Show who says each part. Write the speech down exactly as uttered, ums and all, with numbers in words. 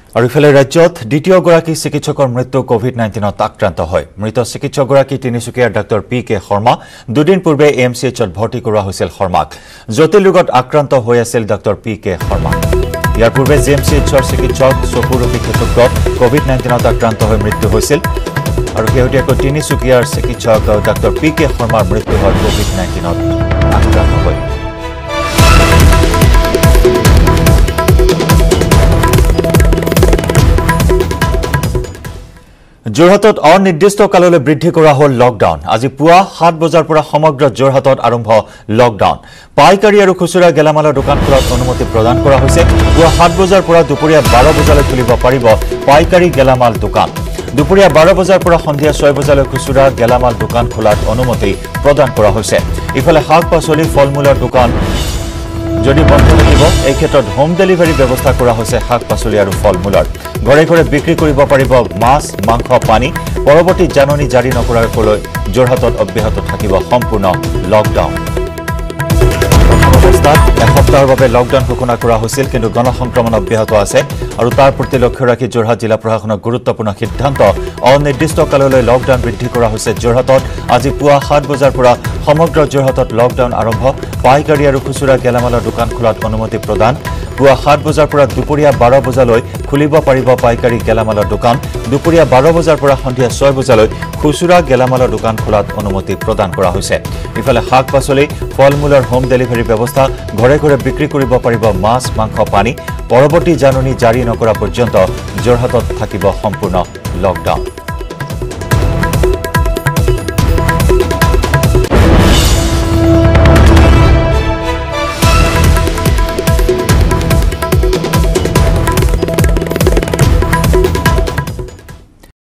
Speaker 1: আৰু ইফালে ৰাজ্যত দ্বিতীয়গৰাকী চিকিৎসকৰ মৃত্যু কোভিড নাইণ্টিনত আক্ৰান্ত হয় মৃত চিকিৎসকগৰাকী তিনিচুকীয়াৰ ডক্টৰ পি কে শৰ্মা দুদিন পূৰ্বে এএমচিএইচত ভৰ্তি কৰোৱা হৈছিল শৰ্মাক জটিল ৰোগত আক্ৰান্ত হৈ আছিল ডক্টৰ পি কে শৰ্মা ইয়াৰ পূৰ্বে জিএমচিএইচৰ চিকিৎসক ৎসকৰৰ বিশেষজ্ঞ কোভিড নাইণ্টিনত আক্ৰান্ত হৈ মৃত্যু হৈছিল আৰু শেহতীয়াকৈ তিনিচুকীয়াৰ চিকিৎসক ডক্টৰ পি কে শৰ্মাৰ মৃত্যু হয় কোভিড নাইণ্টিনত আক্ৰান্ত হৈ যোৰহাটত অনিৰ্দিষ্ট কাললৈ বৃদ্ধি কৰা হ'ল লকডাউন আজি পুৱা সাত বজাৰ পৰা সমগ্ৰ যোৰহাটত আৰম্ভ লকডাউন পাইকাৰী আৰু খুচুৰা গেলামালৰ দোকান খোলাত অনুমতি প্ৰদান কৰা হৈছে পুৱা সাত বজাৰ পৰা দুপৰীয়া বাৰ বজালৈ খুলিব পাৰিব পাইকাৰী গেলামাল দোকান দুপৰীয়া বাৰ বজাৰ পৰা সন্ধিয়া ছয় বজালৈ খুচুৰা গেলামাল দোকান খোলাত অনুমতি প্ৰদান কৰা হৈছে ইফালে শাক পাচলি ফলমূলৰ দোকান যদি বন্ধ থাকিব এই ক্ষেত্ৰত হোম ডেলিভাৰী ব্যৱস্থা কৰা হৈছে শাক পাচলি আৰু ফলমূলৰ ঘৰে ঘৰে বিক্ৰী কৰিব পাৰিব মাছ মাংস পানী পৰৱৰ্তী জাননী জাৰি নকৰাকৈ যোৰহাটত অব্যাহত থাকিব সম্পূৰ্ণ লকডাউন অৱস্থাত এসপ্তাহৰ বাবে লকডাউন ঘোষণা কৰা হৈছিল কিন্তু গণসংক্ৰমণ অব্যাহত আছে আৰু তাৰ প্ৰতি লক্ষ্য ৰাখি যোৰহাট জিলা প্ৰশাসনৰ গুৰুত্বপূৰ্ণ সিদ্ধান্ত অনিৰ্দিষ্ট কাললৈ লকডাউন বৃদ্ধি কৰা হৈছে যোৰহাটত আজি পুৱা সাত বজাৰ পৰা সমগ্ৰ যোৰহাটত লকডাউন আৰম্ভ পাইকাৰী আৰু খুচুৰা গেলামালৰ দোকান খোলাত অনুমতি প্ৰদান পুৱা সাত বজাৰ পৰা দুপৰীয়া বাৰ বজালৈ খুলিব পাৰিব পাইকাৰী গেলামালৰ দোকান দুপৰীয়া বাৰ বজাৰ পৰা সন্ধিয়া ছয় বজালৈ খুচুৰা গেলামালৰ দোকান খোলাত অনুমতি প্ৰদান কৰা হৈছে ইফালে শাক পাচলি ফলমূলৰ হোম ডেলিভাৰী ব্যৱস্থা ঘৰে ঘৰে বিক্ৰী কৰিব পাৰিব মাছ মাংস পানী পৰৱৰ্তী জাননী জাৰি নকৰা পৰ্যন্ত যোৰহাটত থাকিব সম্পূৰ্ণ লকডাউন